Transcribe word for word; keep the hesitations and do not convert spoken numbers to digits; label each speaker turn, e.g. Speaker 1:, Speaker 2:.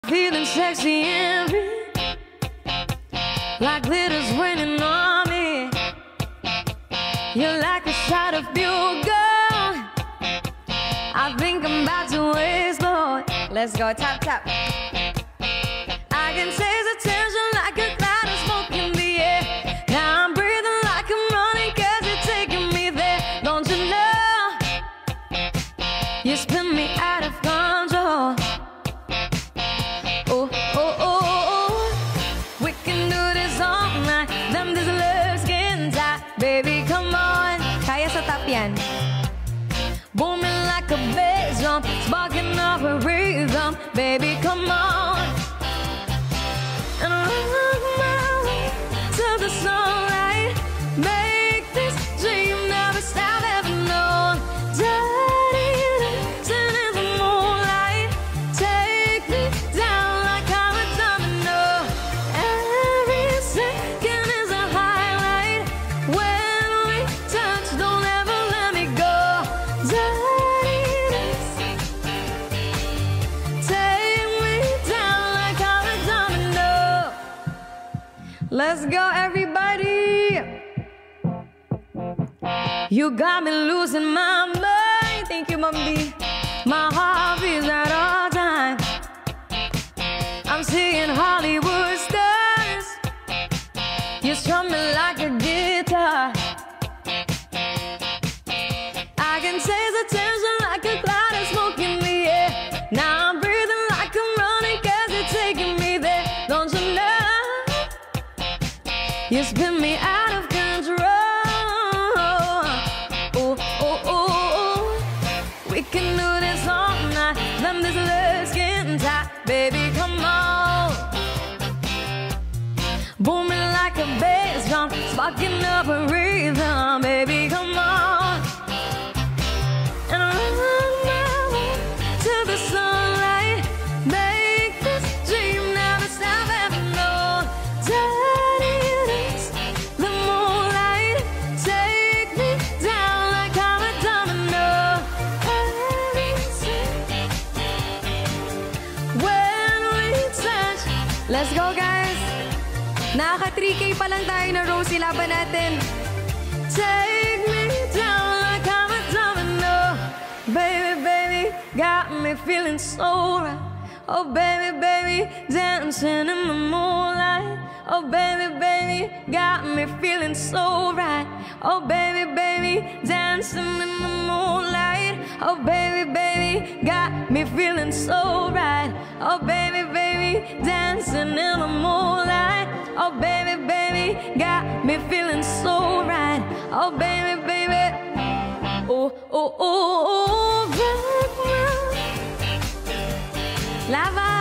Speaker 1: Feeling sexy and free, like glitters raining on me. You're like a shot of fuel, girl. I think I'm about to explode. Let's go, tap, tap. I can taste the tension like a cloud of smoke in the air. Now I'm breathing like I'm running, cause you're taking me there. Don't you know? You spin me out of control. Oh, oh, oh, oh. We can do this all night. Them this love's getting tight. Baby, come on. Kaya sa top yan. Booming like a bass drum, sparking off a rhythm. Baby, come on. And rock my way to the sunlight. Make this dream never stop ever known. Dirty dancing in the moonlight. Take me down like I'm a domino. Every second is a highlight. When we touch, don't ever let me go. Dirty dancing. Take me down like I'm a domino. Let's go, everybody. You got me losing my mind. Thank you, Mom B. My heart beats at all times. I'm seeing Hollywood stars. You strum me like a guitar. I can taste the tension like a cloud of smoke in the air. Now I'm breathing like I'm running, cause you're taking me there. Don't you know? You spin me out of control. Oh, oh, oh, oh. We can do this all night. Then this love's getting tight. Baby, come on. Booming like a bass drum, sparking up a rhythm. Baby, come on. And rock my way to the sunlight. Make this dream never stop ever known. Dirty days, the moonlight. Take me down like I'm a domino. Every second, when we touch. Let's go, guys. Naka three K pa lang tayo na Rosie, laban natin. Take me down like I'm a domino. Baby, baby, got me feeling so right. Oh, baby, baby, dancing in the moonlight. Oh, baby, baby, got me feeling so right. Oh, baby, baby, dancing in the moonlight. Oh, baby, baby, got me feeling so right. Oh, baby, baby, dancing in the moonlight. Oh, baby, baby, got me feeling so right. Oh, baby, baby. Oh, oh, oh, oh, rock my. Lava.